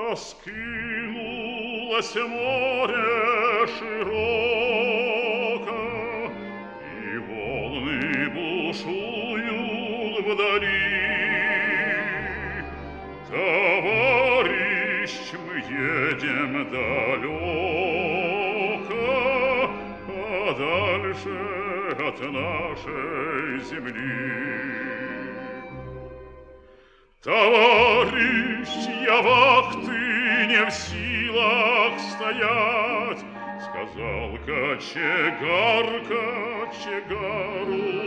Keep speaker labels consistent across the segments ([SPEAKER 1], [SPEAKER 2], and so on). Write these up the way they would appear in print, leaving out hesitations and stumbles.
[SPEAKER 1] Раскинулось море широко, и волны бушуют вдали. Товарищ, мы едем далеко, подальше от нашей земли. Товарищ, я вахты не в силах стоять, сказал кочегар кочегару.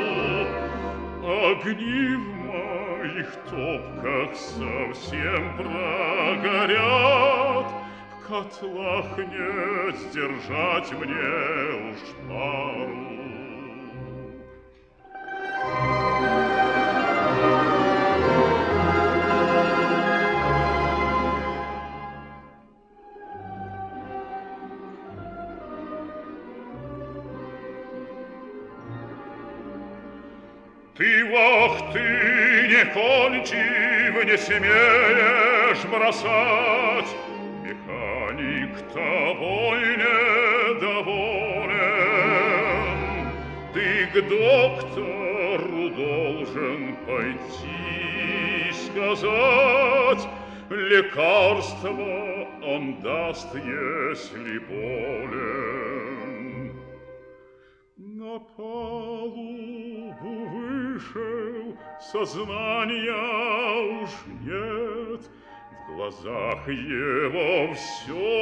[SPEAKER 1] Огни в моих топках совсем прогорят, в котлах не сдержать мне уж пару. Ты вахты не кончив, не смеешь бросать, механик тобой недоволен. Ты к доктору должен пойти сказать, лекарство он даст, если болен. На палубу вышел, сознания уж нет, в глазах его все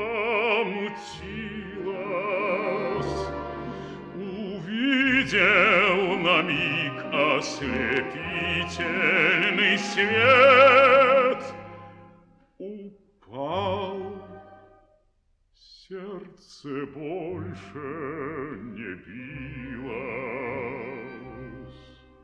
[SPEAKER 1] помутилось. Увидел на миг ослепительный свет, упал. Сердце больше не билось.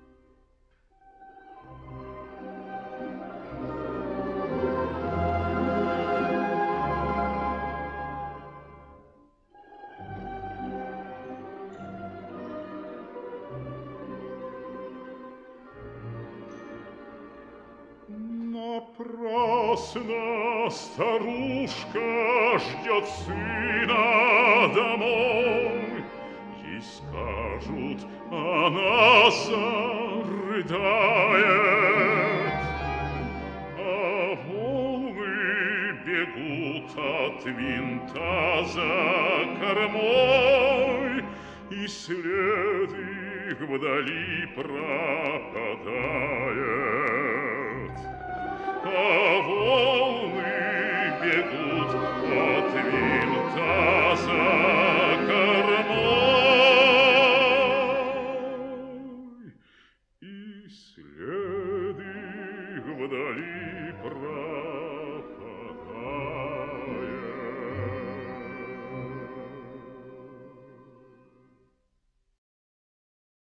[SPEAKER 1] Напрасно старушка ждет сына домой. Ей скажут, она зарыдает, а волны бегут от винта за кормой, и след их вдали пропадает. А волны бегут от винта за кормой, и след их вдали пропадает.